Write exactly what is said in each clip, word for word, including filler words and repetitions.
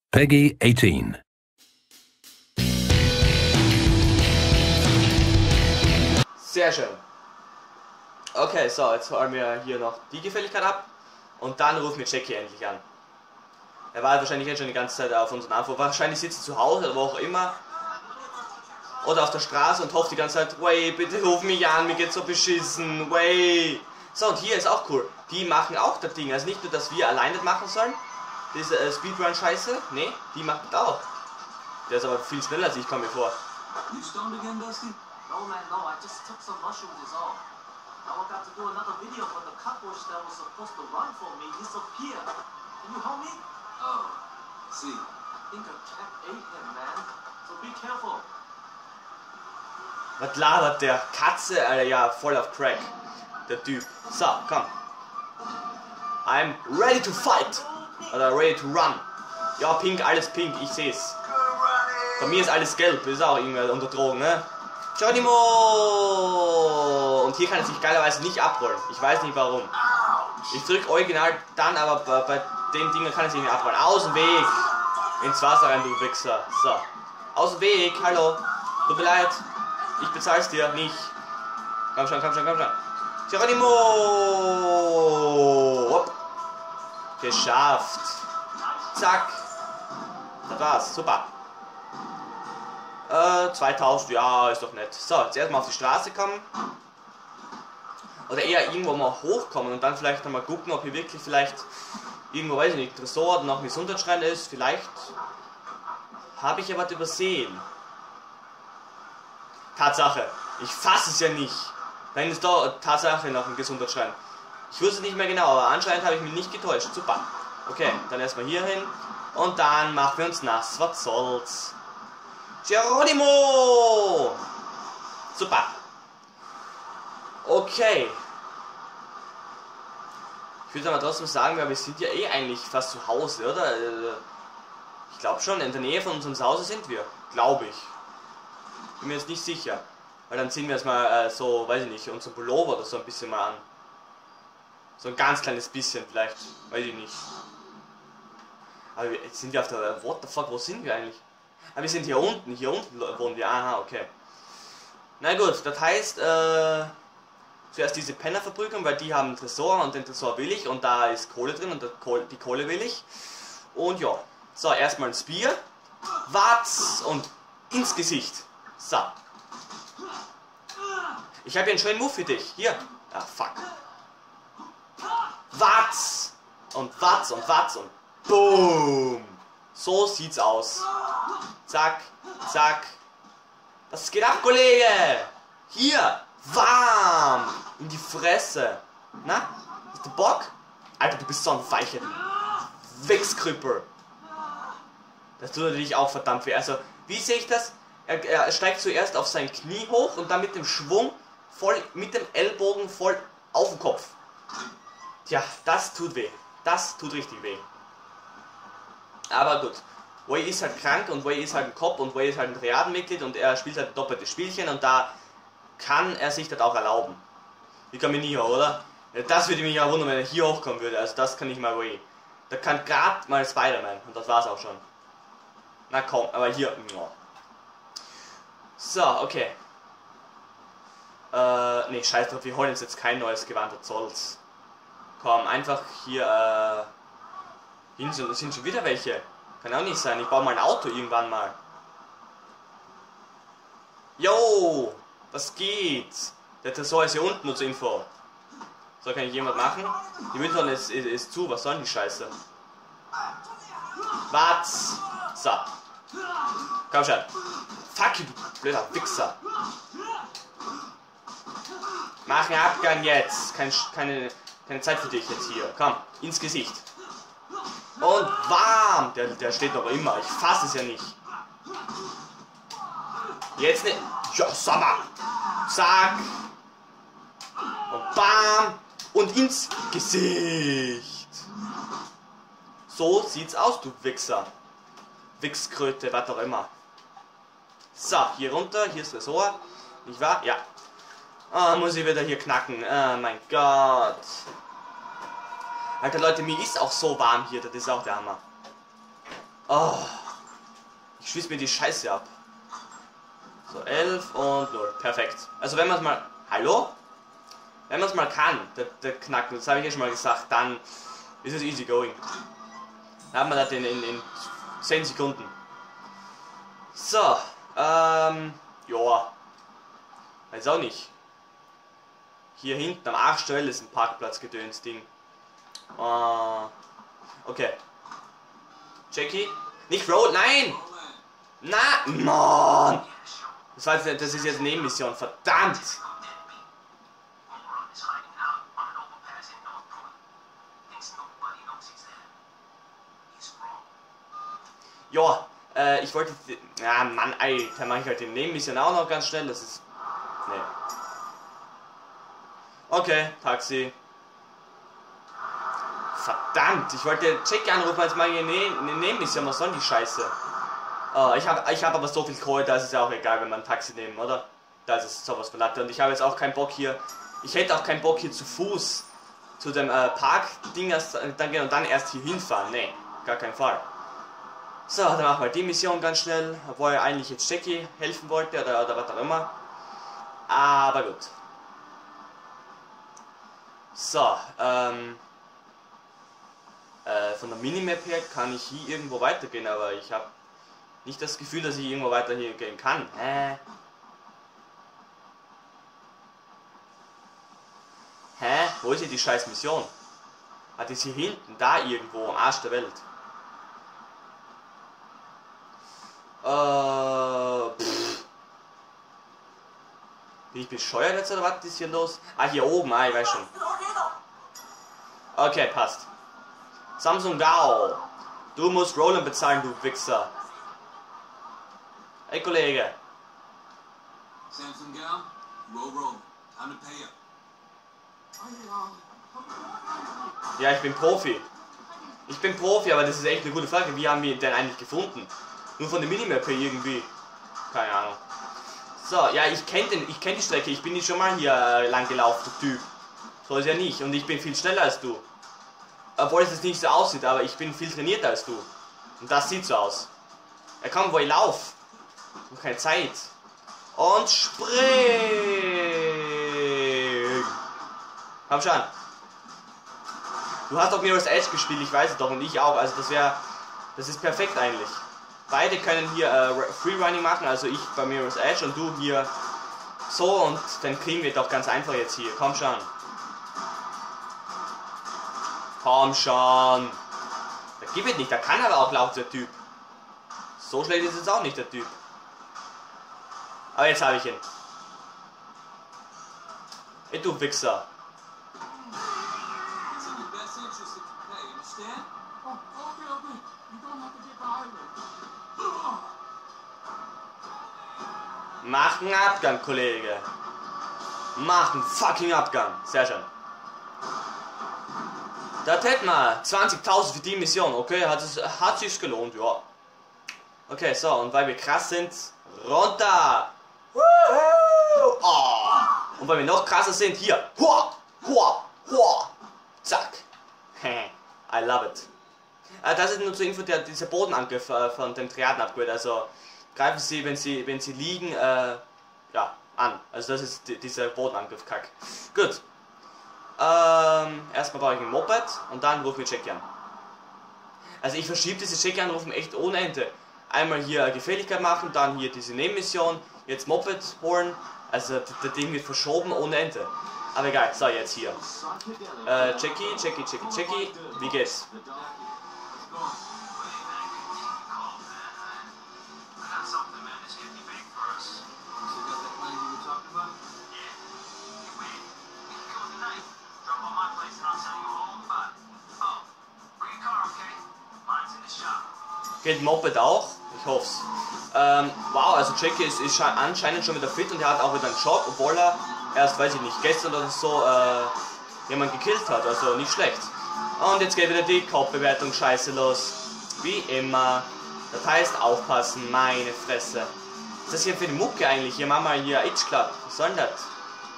Peggy eighteen. Sehr schön. Okay, so, jetzt holen wir hier noch die Gefälligkeit ab und dann rufen wir Jackie endlich an. Er war wahrscheinlich jetzt schon die ganze Zeit auf unseren Anruf. Wahrscheinlich sitzt er zu Hause oder wo auch immer. Oder auf der Straße und hofft die ganze Zeit, wey, bitte ruf mich an, mir geht's so beschissen, wey. So, und hier ist auch cool. Die machen auch das Ding. Also nicht nur, dass wir allein das machen sollen, diese äh, Speedrun-Scheiße. Nee, die macht das auch. Der ist aber viel schneller als ich, komme mir vor. You stoned again, Dusty? No, man, no. I just took some mushrooms, is all. Now I got to do another video, but the cockroach that was supposed to run for me disappeared. Can you help me? Oh, see. I think a cat ate him, man. So be careful. Was labert der? Katze? Alter, ja, voll auf Crack. Der Typ. So, komm. I'm ready to fight. Oder ready to run. Ja, pink, alles pink, ich seh's. Bei mir ist alles gelb, ist auch irgendwer unter Drogen, ne? Geronimo! Und hier kann er sich geilerweise nicht abrollen. Ich weiß nicht warum. Ich drück original dann, aber bei, bei den Dingen kann er sich nicht abrollen. Aus dem Weg! Ins Wasser rein, du Wichser. So. Aus dem Weg, hallo. Tut mir leid. Ich bezahl's dir nicht. Komm schon, komm schon, komm schon. Geronimo! Hopp. Geschafft. Zack. Das war's. Super. Äh, zweitausend, ja, ist doch nett. So, jetzt erstmal auf die Straße kommen. Oder eher irgendwo mal hochkommen und dann vielleicht einmal gucken, ob hier wirklich vielleicht irgendwo, weiß ich nicht, Tresor oder noch ein Gesundheitsschrein ist. Vielleicht habe ich ja was übersehen. Tatsache, ich fasse es ja nicht. Dann ist da Tatsache noch ein Gesundheitsschrein. Ich wusste nicht mehr genau, aber anscheinend habe ich mich nicht getäuscht. Super. Okay, dann erstmal hier hin und dann machen wir uns nass. Was soll's? Geronimo! Super. Okay. Ich würde aber trotzdem sagen, wir sind ja eh eigentlich fast zu Hause, oder? Ich glaube schon, in der Nähe von unserem Zuhause sind wir. Glaube ich. Bin mir jetzt nicht sicher. Weil dann ziehen wir jetzt mal äh, so, weiß ich nicht, unseren Pullover oder so ein bisschen mal an. So ein ganz kleines bisschen vielleicht. Weiß ich nicht. Aber jetzt sind wir auf der... What the fuck, wo sind wir eigentlich? Ah, wir sind hier unten. Hier unten wohnen wir. Aha, okay. Na gut, das heißt, äh... zuerst diese Pennerverprügelung, weil die haben einen Tresor und den Tresor will ich und da ist Kohle drin und die Kohle will ich. Und ja. So, erstmal ein Spear. Watz und ins Gesicht. So. Ich habe hier einen schönen Move für dich. Hier. Ah, fuck. Watz. Und Watz und Watz und boom. So sieht's aus. Zack, zack. Was geht ab, Kollege? Hier. Warm. In die Fresse. Na? Ist der Bock? Alter, du bist so ein Weiche. Wichskrüppel. Das tut natürlich auch verdammt weh. Also, wie sehe ich das? Er, er steigt zuerst auf sein Knie hoch und dann mit dem Schwung voll, mit dem Ellbogen voll auf den Kopf. Tja, das tut weh. Das tut richtig weh. Aber gut. Way ist halt krank und Way ist halt ein Kopf und Way ist halt ein Triadenmitglied und er spielt halt ein doppeltes Spielchen und da kann er sich das auch erlauben. Ich kann mich nie hoch, oder? Ja, das würde mich ja wundern, wenn er hier hochkommen würde. Also das kann ich mal Way. Da kann gerade mal Spider-Man und das war's auch schon. Na komm, aber hier. So, okay. Äh, ne, scheiß drauf, wir holen uns jetzt kein neues Gewand, was soll's. Komm, einfach hier, äh... Hin sind, sind schon wieder welche. Kann auch nicht sein, ich baue mal ein Auto irgendwann mal. Yo, was geht? Der Tresor ist hier unten, nur zur Info. So, kann ich jemand machen? Die Mülltonne ist, ist, ist zu, was soll denn die Scheiße? Was? So. Komm schon. Fuck you, du blöder Wichser. Mach einen Abgang jetzt. Kein, keine, keine Zeit für dich jetzt hier. Komm, ins Gesicht. Und warm. Der, der steht noch immer. Ich fasse es ja nicht. Jetzt ne. Ja, Sommer. Zack. Und bam. Und ins Gesicht. So sieht's aus, du Wichser. Wichskröte, was auch immer. So, hier runter. Hier ist Tresor. Nicht wahr? Ja. Ah, muss ich wieder hier knacken. Oh mein Gott. Alter Leute, mir ist auch so warm hier, das ist auch der Hammer. Oh. Ich schließe mir die Scheiße ab. So, elf und null. Perfekt. Also wenn man es mal... Hallo? Wenn man es mal kann, der, der Knacken, das habe ich ja schon mal gesagt, dann ist es easy going. Dann hat man das in, in, in zehn Sekunden. So, ähm... Joa. Weiß auch nicht. Hier hinten am Arsch der Welt ist ein Parkplatz-Gedöns-Ding. Uh, okay. Jackie? Nicht Roll, nein! Na, Mann! Das, war jetzt, das ist jetzt eine Nebenmission, verdammt! Ja, äh, ich wollte... Ja, Mann, ey, da mache ich halt die Nebenmission auch noch ganz schnell, das ist... Nee. Okay, Taxi. Verdammt, ich wollte Jackie anrufen, als meine eine Nebenmission, was soll die Scheiße? Oh, ich habe ich hab aber so viel Kohle, da ist es ja auch egal, wenn man ein Taxi nehmen, oder? Da ist es sowas von Latte und ich habe jetzt auch keinen Bock hier... Ich hätte auch keinen Bock hier zu Fuß zu dem äh, Park-Ding dann gehen und dann erst hier hinfahren. Nee, gar keinen Fall. So, dann machen wir die Mission ganz schnell, obwohl er eigentlich jetzt Jackie helfen wollte oder, oder was auch immer. Aber gut. So, ähm... Äh, von der Minimap her kann ich hier irgendwo weitergehen, aber ich habe nicht das Gefühl, dass ich irgendwo weiter hier gehen kann. Hä? Hä? Wo ist hier die scheiß Mission? Ah, die ist hier hinten, da irgendwo, am Arsch der Welt. Äh, pff. Bin ich bescheuert jetzt oder was ist hier los? Ah, hier oben, ah, ich weiß schon. Okay, passt. Samsung Gao. Du musst Roland bezahlen, du Wichser. Hey, Kollege. Samsung Gao, roll roll. Time to pay up. Ja, ich bin Profi. Ich bin Profi, aber das ist echt eine gute Frage. Wie haben wir ihn denn eigentlich gefunden? Nur von der Minimap hier irgendwie. Keine Ahnung. So, ja, ich kenne den, ich kenne die Strecke. Ich bin nicht schon mal hier äh, lang gelaufen, du Typ. So ist ja nicht. Und ich bin viel schneller als du. Obwohl es nicht so aussieht, aber ich bin viel trainierter als du. Und das sieht so aus. Ja komm, wo ich lauf. Noch keine Zeit. Und spring! Komm schon. Du hast doch Mirror's Edge gespielt, ich weiß es doch, und ich auch. Also das wäre, das ist perfekt eigentlich. Beide können hier äh, Freerunning machen, also ich bei Mirror's Edge und du hier so, und dann kriegen wir doch ganz einfach jetzt hier. Komm schon. Komm schon. Der gibt es nicht, der kann aber auch laut, der Typ. So schlecht ist es auch nicht, der Typ. Aber jetzt habe ich ihn. Ey, du Wichser. Mach einen Abgang, Kollege. Mach einen fucking Abgang. Sehr schön. Das hätten wir zwanzigtausend für die Mission. Okay, hat es hat sich's gelohnt, ja. Okay, so, und weil wir krass sind, runter. Oh. Und weil wir noch krasser sind, hier. Hua, hua, hua. Zack. I love it. Äh, das ist nur zur Info, der, dieser Bodenangriff äh, von dem Triaden-Upgrade. Also greifen Sie, wenn Sie, wenn Sie liegen, äh, ja, an. Also das ist die, dieser Bodenangriff-Kack. Gut. Ähm, erstmal brauche ich ein Moped und dann rufen wir Jackie an. Also ich verschiebe diese Jackie-Anrufen echt ohne Ende. Einmal hier Gefälligkeit machen, dann hier diese Nebenmission, jetzt Moped holen. Also das Ding wird verschoben ohne Ende. Aber egal, so jetzt hier. Äh, Jackie, Jackie, Jackie, Jackie, wie geht's? Geht Moped auch? Ich hoff's. Ähm, wow, also Jackie ist, ist anscheinend schon wieder fit und er hat auch wieder einen Job, obwohl er erst, weiß ich nicht, gestern oder so äh, jemand gekillt hat, also nicht schlecht. Und jetzt geht wieder die Kopfbewertung scheiße los. Wie immer. Das heißt aufpassen, meine Fresse. Was ist das hier für eine Mucke eigentlich? Hier machen wir hier Itch Club. Was soll denn das?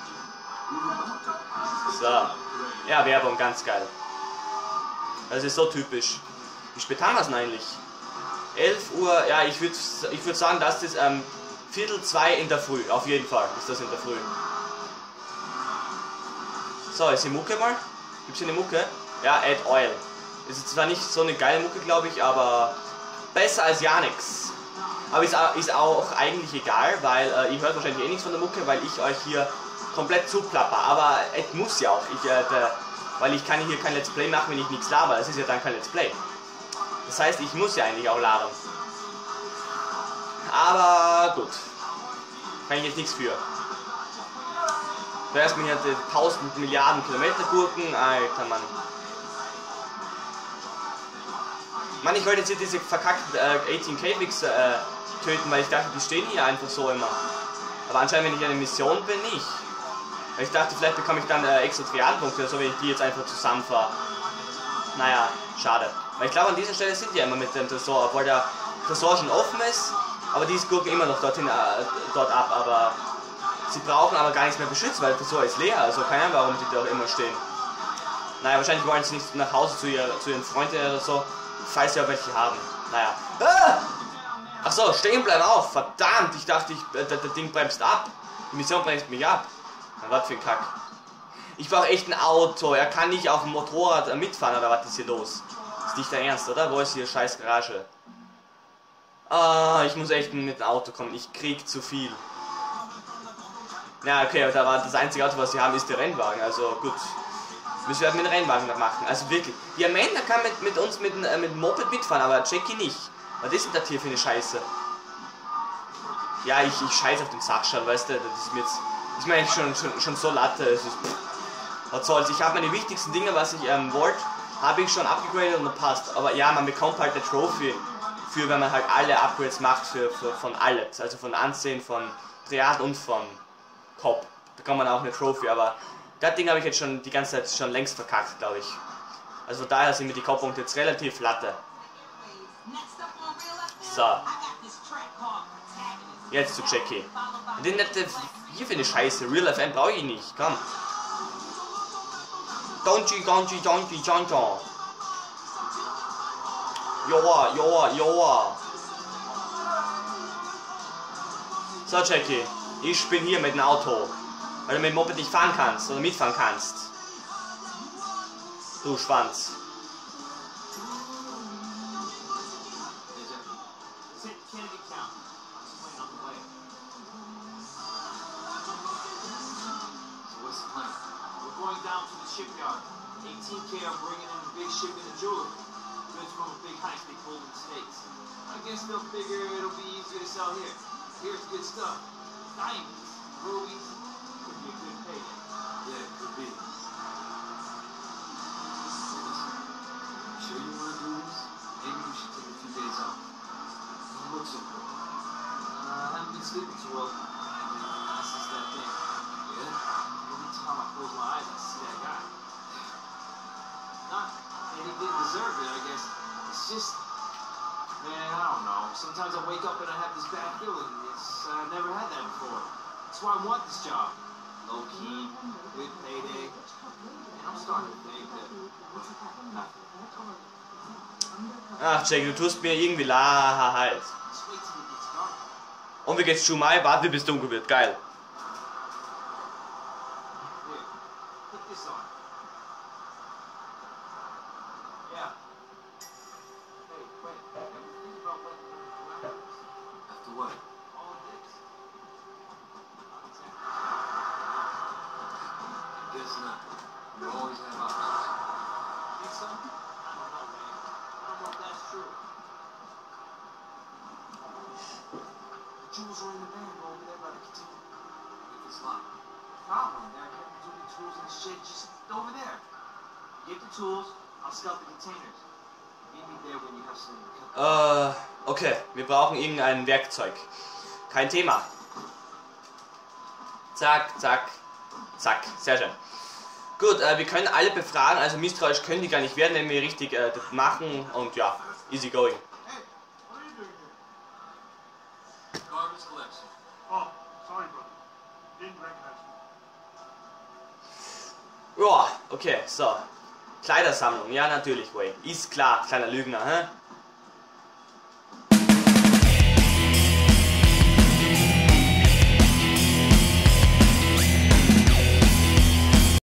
So. Ja, Werbung, ganz geil. Das ist so typisch. Wie spät haben wir es denn eigentlich? elf Uhr, ja, ich würde ich würd sagen, dass das ähm, Viertel zwei in der Früh, auf jeden Fall ist das in der Früh. So, ist die Mucke mal? Gibt's hier eine Mucke? Ja, Add Oil. Ist zwar nicht so eine geile Mucke, glaube ich, aber besser als ja nix. Aber ist, ist auch eigentlich egal, weil äh, ihr hört wahrscheinlich eh nichts von der Mucke, weil ich euch hier komplett zuplapper. Aber es muss ja auch, ich, äh, der, weil ich kann hier kein Let's Play machen, wenn ich nichts laber. Das ist ja dann kein Let's Play. Das heißt, ich muss ja eigentlich auch labern. Aber gut. Kann ich jetzt nichts für. Zuerst mir hier die tausend Milliarden Kilometer Gurken. Alter Mann. Mann, ich wollte jetzt hier diese verkackten äh, achtzehn K-Wix äh, töten, weil ich dachte, die stehen hier einfach so immer. Aber anscheinend, wenn ich eine Mission bin, nicht. Weil ich dachte, vielleicht bekomme ich dann äh, extra Triadenpunkte, so wenn ich die jetzt einfach zusammenfahre. Naja, schade. Weil ich glaube, an dieser Stelle sind die ja immer mit dem Tresor, obwohl der Tresor schon offen ist, aber die gucken immer noch dorthin, äh, dort ab, aber sie brauchen aber gar nichts mehr beschützen, weil der Tresor ist leer, also keine Ahnung, warum die da immer stehen. Naja, wahrscheinlich wollen sie nicht nach Hause zu, ihr, zu ihren Freunden oder so, falls sie auch welche haben. Naja. Ah! Achso, stehen bleiben auf, verdammt, ich dachte, ich, äh, das Ding bremst ab. Die Mission bremst mich ab. Na, was für ein Kack. Ich brauche echt ein Auto, er kann nicht auf dem Motorrad mitfahren, oder was ist hier los? Ist nicht der Ernst, oder? Wo ist hier scheiß Garage? Ah, ich muss echt mit dem Auto kommen, ich krieg zu viel. Ja, okay, aber da war das einzige Auto, was wir haben, ist der Rennwagen, also gut. Müssen wir halt mit dem Rennwagen noch machen, also wirklich. Die Amanda kann mit, mit uns mit, äh, mit dem Moped mitfahren, aber Jackie nicht. Was ist denn das hier für eine Scheiße? Ja, ich, ich scheiße auf den Sachschal, weißt du, das ist mir jetzt, ist mir eigentlich schon, schon, schon so Latte, es ist, pff, was soll's, ich habe meine wichtigsten Dinge, was ich ähm, wollte, habe ich schon abgegradet und passt, aber ja, man bekommt halt eine Trophy für, wenn man halt alle Upgrades macht, für, für, von alles, also von Ansehen, von Triad und von Cop, da kann man auch eine Trophy, aber das Ding habe ich jetzt schon die ganze Zeit schon längst verkackt, glaube ich. Also daher sind mir die Cop-Punkte jetzt relativ Latte. So. Jetzt zu Jackie. Den nette, hier für eine Scheiße, Real F M brauche ich nicht, komm. Donji, Donji, Donji, Donji. Joa, joa, joa. So Jackie, ich bin hier mit dem Auto. Weil du mit dem Moped nicht fahren kannst oder mitfahren kannst. Du Schwanz. Down to the shipyard. eighteen K are bringing in a big shipment of jewelry. Goods from a big heist they pulled in the States. I guess they'll figure it'll be easier to sell here. Here's good stuff. Diamonds, rubies, could be a good payday. Yeah, it could be. Sure you want to do this? Maybe we should take a few days off. Don't look so good. Uh, I haven't been sleeping too well. Since that thing. Yeah? Every time I close my eyes, I see that guy. Not that he didn't deserve it, I guess. It's just, man, I don't know. Sometimes I wake up and I have this bad feeling. It's, uh, I've never had that before. That's why I want this job. Low key, good payday. And I'm starting to think that. Ach, Jackie, du tust mir irgendwie la halt. Just wait till it gets dark. Und wie geht's schon mal? Warte bis dunkel wird. Geil. Here, put this on. Yeah. Hey, wait. Ever think about what the After what? all of this? Not exactly. I guess not. You always have options. Think so? I don't know, man. I don't know if that's true. The jewels are in the van over there by the canteen. If it's locked. Problem. There are kept doing tools in the shed just over there. Get the tools. I'll scout the containers. Meet me there when you have some. Äh, okay, wir brauchen irgendein Werkzeug. Kein Thema. Zack, zack, zack. Sehr schön. Gut, äh, wir können alle befragen, also misstrauisch können die gar nicht werden, wenn wir richtig äh, das machen und ja, easy going. Hey, what are you doing here? Garbage collection. Oh, sorry, brother. Didn't recognize you. Ja, okay, so. Kleidersammlung, ja natürlich, Way. Ist klar, kleiner Lügner, hä?